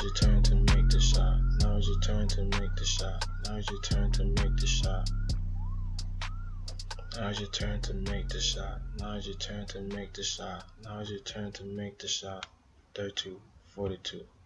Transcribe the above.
it's your turn to make the shot. Now it's your turn to make the shot. Now it's your turn to make the shot. Now it's your turn to make the shot. Now it's your turn to make the shot. Now it's your turn to make the shot. 32, 42.